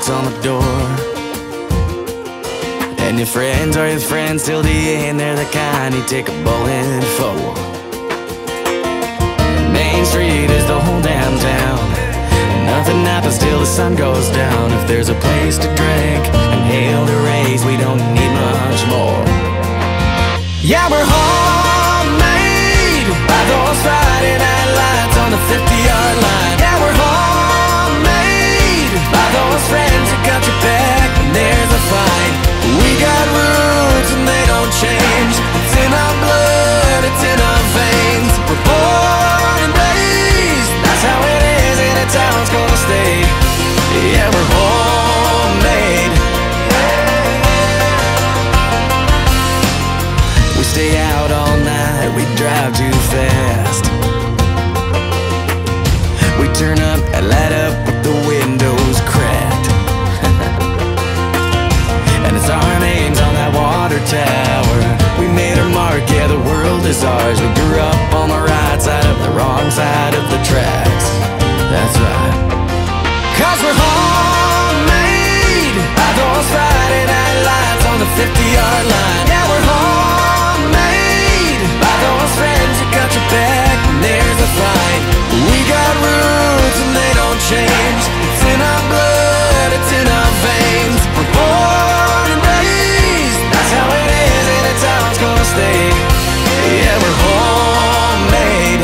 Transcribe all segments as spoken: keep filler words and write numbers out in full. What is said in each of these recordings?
knocks on the door. And your friends are your friends till the end. They're the kind you take a bullet for. Main Street is the whole damn town. Nothing happens till the sun goes down. If there's a place to drink and hail to raise, we don't need much more. Yeah, we're homemade by those Friday night lights on the fifty-yard line. Yeah, we're homemade by those friends who got your back when there's a fight. We got roots and they don't change. It's in our blood, it's in our veins. We're born and raised, that's how it is, and it's how it's gonna stay. Yeah, we're homemade. We stay out all night, we drive too fast. We turn up and light up with the windows cracked. And it's our names on that water tower. We made our mark, yeah, the world is ours. We grew up on the right side of the wrong side of the tracks. That's right. Cause we're homemade by those Friday night lights on the fifty-yard line. Yeah, we're homemade by those friends who got your back when there's a fight. We got roots and they don't change. It's in our blood, it's in our veins. We're born and raised, that's how it is, and it's how it's gonna stay. Yeah, we're homemade.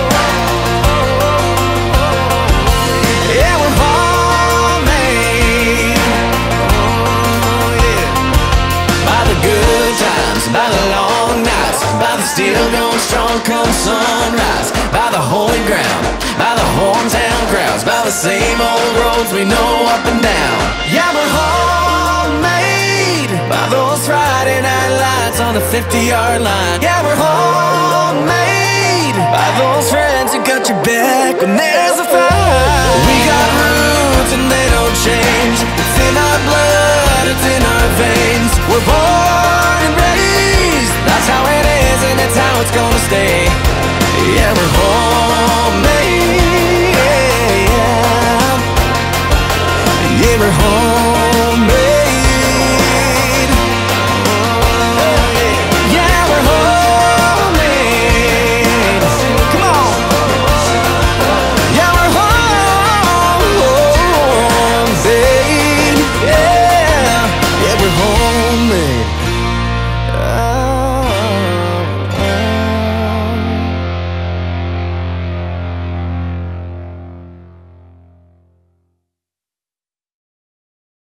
Yeah, we're homemade. Oh, yeah. By the good times, by the long nights, by the steel going strong come sunrise, by the holy ground, by the hometown crowds, by the same old roads we know up and down. Yeah, we're homemade by those Friday night lights on the fifty-yard line. Yeah, we're homemade by those friends who got your back when there's a